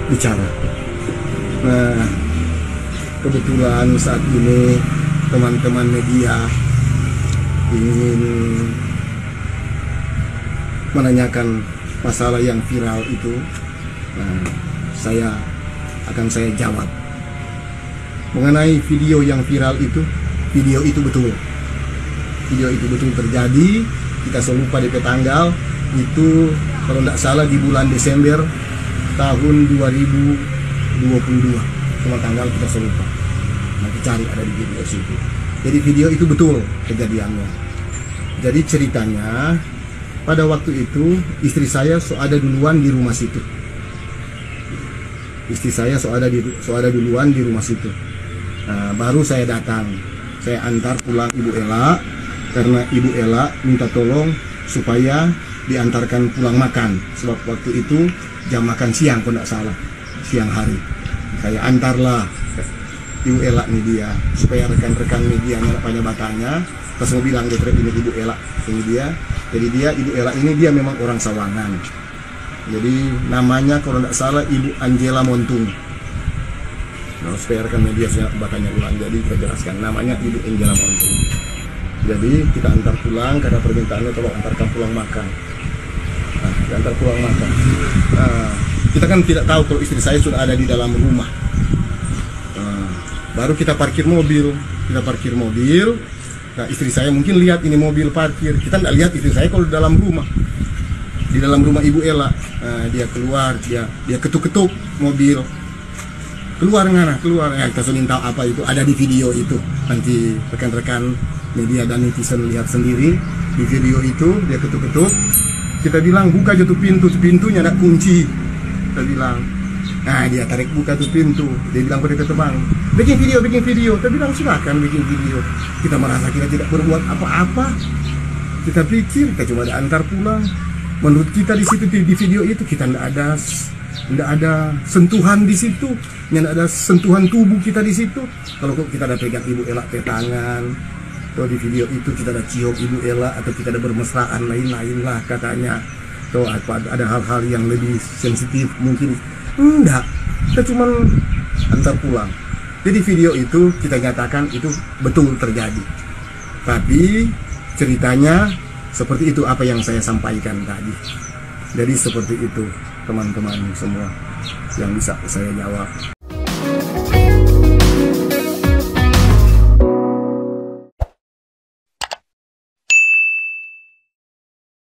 bicara. Nah, kebetulan saat ini teman-teman media ingin menanyakan masalah yang viral itu. Nah, saya jawab mengenai video yang viral itu. Video itu betul terjadi. Kita selalu lupa DP tanggal itu, kalau tidak salah di bulan Desember tahun 2022. Cuma tanggal kita selalu lupa. Nanti cari, ada di video situ. Jadi video itu betul kejadiannya. Jadi ceritanya, pada waktu itu istri saya ada duluan di rumah situ. Istri saya ada duluan di rumah situ. Nah, baru saya datang. Saya antar pulang Ibu Ela, karena Ibu Ela minta tolong supaya diantarkan pulang makan. Sebab waktu itu jam makan siang, kalau tidak salah, siang hari. Saya antarlah Ibu Ela ini dia, supaya rekan-rekan media banyak batanya. Terus mau bilang dia ini Ibu Ela ini dia. Jadi Ibu Ela ini dia memang orang Sawangan. Jadi namanya kalau tidak salah Ibu Angela Montung. Nah, supaya rekan media saya batanya ulang, jadi kita jelaskan namanya Ibu Angela Montung. Jadi kita antar pulang karena permintaannya tolong antarkan pulang makan. Nah, diantar pulang makan. Nah, kita kan tidak tahu kalau istri saya sudah ada di dalam rumah. Nah, baru kita parkir mobil. Nah, istri saya mungkin lihat ini mobil parkir. Kita tidak lihat istri saya kalau di dalam rumah. Di dalam rumah Ibu Ela. Nah, dia keluar, dia ketuk-ketuk mobil. Keluar ya, kita sudah tahu apa itu, ada di video itu. Nanti rekan-rekan media dan netizen lihat sendiri di video itu. Dia ketuk-ketuk, kita bilang buka jatuh pintunya ada kunci, kita bilang. Nah, dia tarik buka tuh pintu, dia bilang pada terbang, bikin video. Kita bilang silakan bikin video. Kita merasa kita tidak berbuat apa-apa, kita pikir kita cuma antar pulang. Menurut kita di situ, di video itu kita tidak ada sentuhan di situ, tidak ada sentuhan tubuh kita di situ. Kalau kita ada pegang Ibu Ela ke tangan, atau di video itu kita ada cium Ibu Ela, atau kita ada bermesraan lain-lain lah katanya. Atau ada hal-hal yang lebih sensitif mungkin. Enggak, kita cuma antar pulang. Jadi video itu kita nyatakan itu betul terjadi. Tapi ceritanya seperti itu apa yang saya sampaikan tadi. Jadi seperti itu teman-teman semua yang bisa saya jawab.